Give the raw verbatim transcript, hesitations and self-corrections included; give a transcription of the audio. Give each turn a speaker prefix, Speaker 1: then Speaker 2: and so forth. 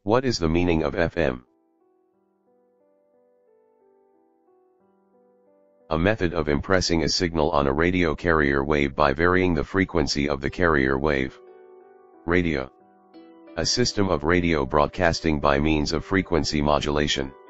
Speaker 1: What is the meaning of F M? A method of impressing a signal on a radio carrier wave by varying the frequency of the carrier wave. Radio. A system of radio broadcasting by means of frequency modulation.